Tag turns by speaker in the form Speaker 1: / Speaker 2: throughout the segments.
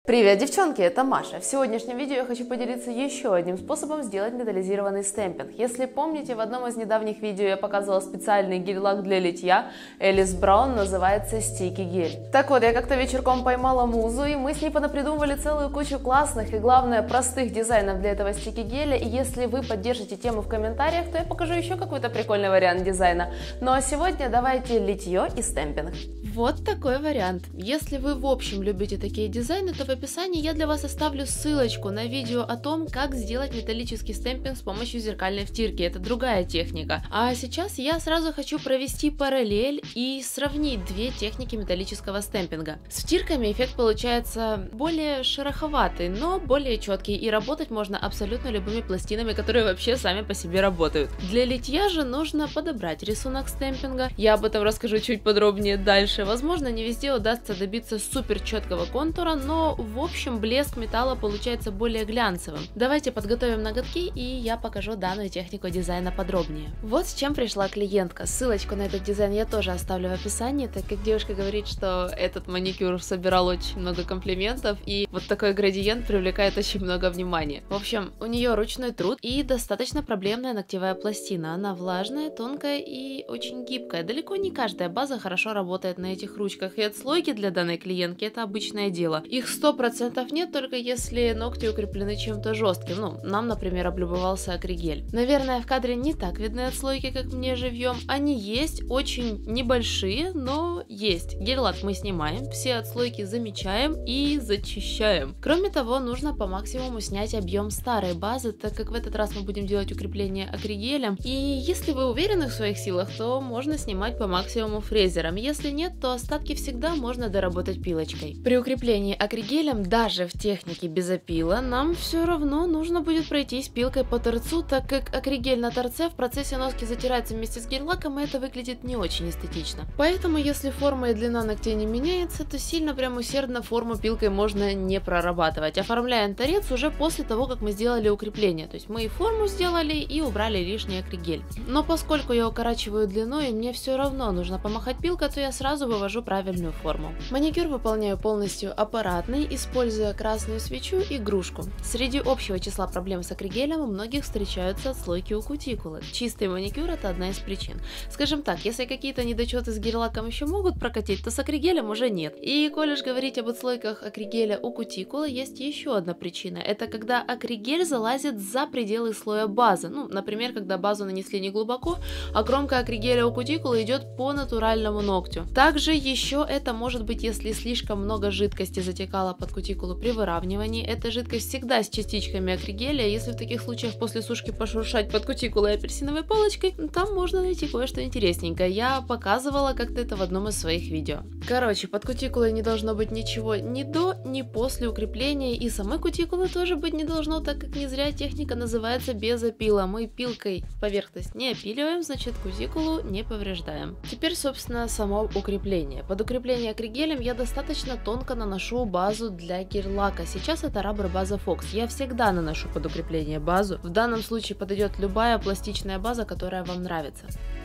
Speaker 1: Привет, девчонки, это Маша. В сегодняшнем видео я хочу поделиться еще одним способом сделать металлизированный стемпинг. Если помните, в одном из недавних видео я показывала специальный гель-лак для литья. Элис Браун, называется Sticky гель. Так вот, я как-то вечерком поймала музу, и мы с ней понапридумывали целую кучу классных и, главное, простых дизайнов для этого стики геля. И если вы поддержите тему в комментариях, то я покажу еще какой-то прикольный вариант дизайна. Ну а сегодня давайте литье и стемпинг. Вот такой вариант. Если вы в общем любите такие дизайны, то в описании я для вас оставлю ссылочку на видео о том, как сделать металлический стемпинг с помощью зеркальной втирки. Это другая техника. А сейчас я сразу хочу провести параллель и сравнить две техники металлического стемпинга. С втирками эффект получается более шероховатый, но более четкий, и работать можно абсолютно любыми пластинами, которые вообще сами по себе работают. Для литья же нужно подобрать рисунок стемпинга. Я об этом расскажу чуть подробнее дальше. Возможно, не везде удастся добиться супер четкого контура, но в общем блеск металла получается более глянцевым. Давайте подготовим ноготки, и я покажу данную технику дизайна подробнее. Вот с чем пришла клиентка. Ссылочку на этот дизайн я тоже оставлю в описании, так как девушка говорит, что этот маникюр собирал очень много комплиментов, и вот такой градиент привлекает очень много внимания. В общем, у нее ручной труд и достаточно проблемная ногтевая пластина. Она влажная, тонкая и очень гибкая. Далеко не каждая база хорошо работает на этих ручках, и отслойки для данной клиентки это обычное дело. Их 100% нет, только если ногти укреплены чем-то жестким. Ну, нам, например, облюбовался акригель. Наверное, в кадре не так видны отслойки, как мне живьем. Они есть, очень небольшие, но есть. Гель-лак мы снимаем, все отслойки замечаем и зачищаем. Кроме того, нужно по максимуму снять объем старой базы, так как в этот раз мы будем делать укрепление акригелем. И если вы уверены в своих силах, то можно снимать по максимуму фрезером. Если нет, то остатки всегда можно доработать пилочкой. При укреплении акригелем, даже в технике без опила, нам все равно нужно будет пройтись пилкой по торцу, так как акригель на торце в процессе носки затирается вместе с гель-лаком, и это выглядит не очень эстетично. Поэтому, если форма и длина ногтей не меняется, то сильно прям усердно форму пилкой можно не прорабатывать. Оформляем торец уже после того, как мы сделали укрепление. То есть мы и форму сделали, и убрали лишний акригель. Но поскольку я укорачиваю длину, и мне все равно нужно помахать пилкой, то я сразу вывожу правильную форму. Маникюр выполняю полностью аппаратный, используя красную свечу и игрушку. Среди общего числа проблем с акригелем у многих встречаются отслойки у кутикулы. Чистый маникюр — это одна из причин. Скажем так, если какие-то недочеты с гель-лаком еще могут прокатить, то с акригелем уже нет. И коль уж говорить об отслойках акригеля у кутикулы, есть еще одна причина. Это когда акригель залазит за пределы слоя базы. Ну, например, когда базу нанесли не глубоко, а кромка акригеля у кутикулы идет по натуральному ногтю. Также еще это может быть, если слишком много жидкости затекало под кутикулу при выравнивании. Эта жидкость всегда с частичками акригеля. Если в таких случаях после сушки пошуршать под кутикулой апельсиновой палочкой, там можно найти кое-что интересненькое. Я показывала как-то это в одном из своих видео. Короче, под кутикулой не должно быть ничего ни до, ни после укрепления, и самой кутикулы тоже быть не должно, так как не зря техника называется без опила. Мы пилкой поверхность не опиливаем, значит кутикулу не повреждаем. Теперь, собственно, само укрепление. Под укрепление акригелем я достаточно тонко наношу базу для гель-лака. Сейчас это Rubber база Fox. Я всегда наношу под укрепление базу. В данном случае подойдет любая пластичная база, которая вам нравится.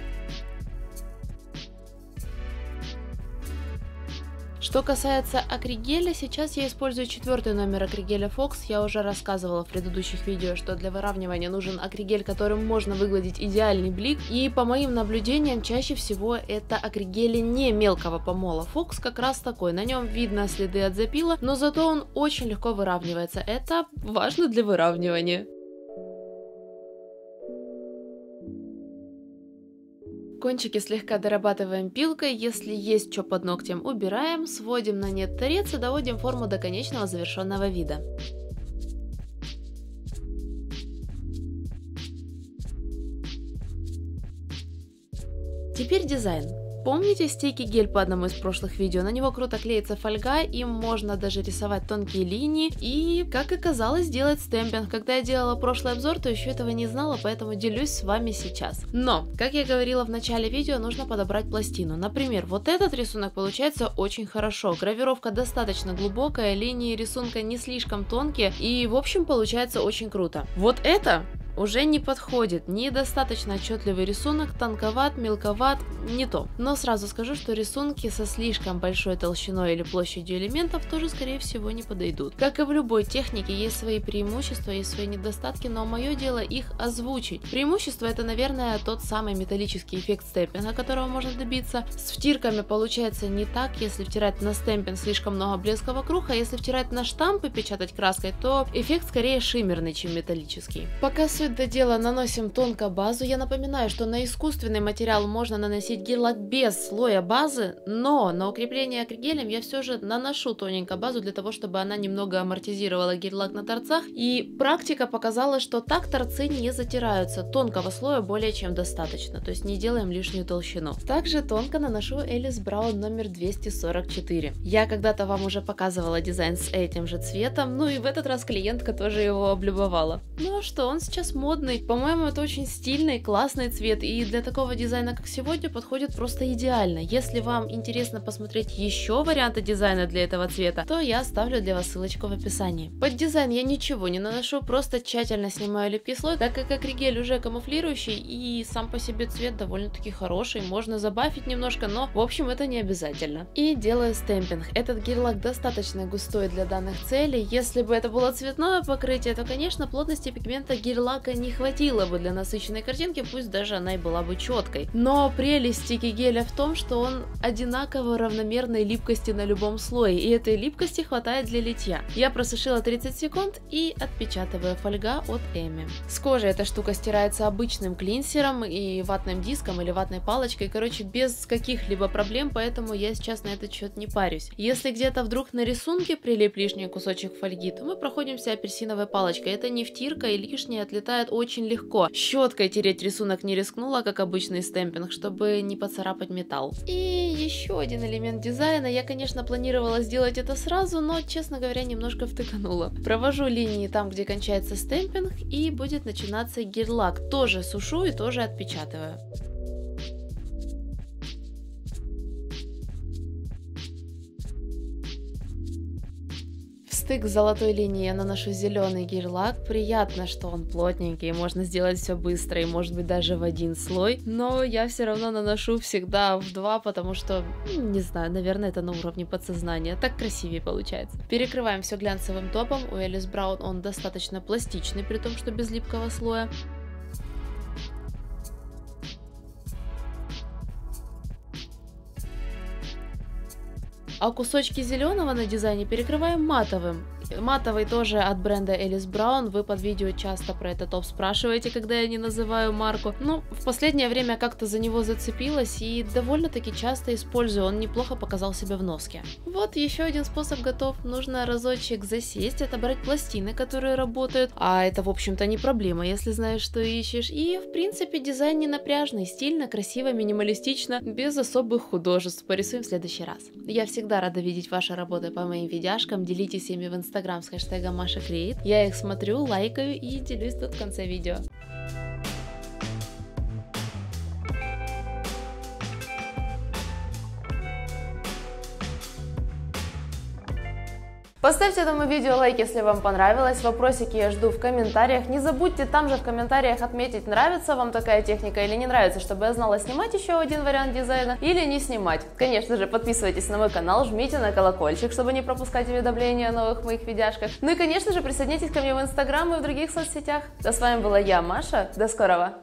Speaker 1: Что касается акригеля, сейчас я использую 4 номер акригеля Fox. Я уже рассказывала в предыдущих видео, что для выравнивания нужен акригель, которым можно выгладить идеальный блик. И по моим наблюдениям, чаще всего это акригели не мелкого помола. Fox как раз такой. На нем видно следы от запила, но зато он очень легко выравнивается. Это важно для выравнивания. Кончики слегка дорабатываем пилкой, если есть что под ногтем, убираем, сводим на нет торец и доводим форму до конечного завершенного вида. Теперь дизайн. Помните стики гель по одному из прошлых видео? На него круто клеится фольга, им можно даже рисовать тонкие линии и, как оказалось, делать стемпинг. Когда я делала прошлый обзор, то еще этого не знала, поэтому делюсь с вами сейчас. Но, как я говорила в начале видео, нужно подобрать пластину. Например, вот этот рисунок получается очень хорошо. Гравировка достаточно глубокая, линии рисунка не слишком тонкие и, в общем, получается очень круто. Вот это уже не подходит, недостаточно отчетливый рисунок, тонковат, мелковат, не то. Но сразу скажу, что рисунки со слишком большой толщиной или площадью элементов тоже, скорее всего, не подойдут. Как и в любой технике, есть свои преимущества, есть свои недостатки, но мое дело их озвучить. Преимущество — это, наверное, тот самый металлический эффект стемпинга, которого можно добиться. С втирками получается не так. Если втирать на стемпинг слишком много блеска вокруг, а если втирать на штамп и печатать краской, то эффект скорее шиммерный, чем металлический. Пока суть до дела, наносим тонко базу. Я напоминаю, что на искусственный материал можно наносить гель-лак без слоя базы, но на укрепление акригелем я все же наношу тоненько базу для того, чтобы она немного амортизировала гель-лак на торцах. И практика показала, что так торцы не затираются. Тонкого слоя более чем достаточно, то есть не делаем лишнюю толщину. Также тонко наношу Элис Браун номер 244. Я когда-то вам уже показывала дизайн с этим же цветом, ну и в этот раз клиентка тоже его облюбовала. Ну а что, он сейчас модный. По-моему, это очень стильный, классный цвет, и для такого дизайна, как сегодня, подходит просто идеально. Если вам интересно посмотреть еще варианты дизайна для этого цвета, то я оставлю для вас ссылочку в описании. Под дизайн я ничего не наношу, просто тщательно снимаю липкий слой, так как акригель уже камуфлирующий и сам по себе цвет довольно-таки хороший, можно забафить немножко, но в общем это не обязательно. И делаю стемпинг. Этот гель-лак достаточно густой для данных целей. Если бы это было цветное покрытие, то, конечно, плотности пигмента гель-лака не хватило бы для насыщенной картинки, пусть даже она и была бы четкой. Но прелесть стики геля в том, что он одинаково равномерной липкости на любом слое, и этой липкости хватает для литья. Я просушила 30 секунд и отпечатываю. Фольга от Эми. С кожи эта штука стирается обычным клинсером и ватным диском или ватной палочкой, короче, без каких-либо проблем, поэтому я сейчас на этот счет не парюсь. Если где-то вдруг на рисунке прилип лишний кусочек фольги, то мы проходимся апельсиновой палочкой. Это не втирка, и лишнее отлетает очень легко. Щеткой тереть рисунок не рискнула, как обычный стемпинг, чтобы не поцарапать металл. И еще один элемент дизайна. Я, конечно, планировала сделать это сразу, но, честно говоря, немножко втыканула. Провожу линии там, где кончается стемпинг, и будет начинаться гель-лак. Тоже сушу и тоже отпечатываю. Стык с золотой линии я наношу зеленый гель-лак. Приятно, что он плотненький, можно сделать все быстро и может быть даже в один слой. Но я все равно наношу всегда в два, потому что, не знаю, наверное, это на уровне подсознания. Так красивее получается. Перекрываем все глянцевым топом. У Элис Браун он достаточно пластичный, при том, что без липкого слоя. А кусочки зеленого на дизайне перекрываем матовым. Матовый тоже от бренда Элис Браун. Вы под видео часто про этот топ спрашиваете, когда я не называю марку. Ну, в последнее время как-то за него зацепилась и довольно-таки часто использую. Он неплохо показал себя в носке. Вот еще один способ готов. Нужно разочек засесть, отобрать пластины, которые работают. А это, в общем-то, не проблема, если знаешь, что ищешь. И, в принципе, дизайн не напряжный, стильно, красиво, минималистично, без особых художеств. Порисуем в следующий раз. Я всегда рада видеть ваши работы по моим видяшкам. Делитесь ими в Инстаграм с хэштегом MashaCreate. Я их смотрю, лайкаю и делюсь тут в конце видео. Поставьте этому видео лайк, если вам понравилось, вопросики я жду в комментариях. Не забудьте там же в комментариях отметить, нравится вам такая техника или не нравится, чтобы я знала, снимать еще один вариант дизайна или не снимать. Конечно же, подписывайтесь на мой канал, жмите на колокольчик, чтобы не пропускать уведомления о новых моих видяшках. Ну и, конечно же, присоединяйтесь ко мне в Инстаграм и в других соцсетях. А с вами была я, Маша. До скорого!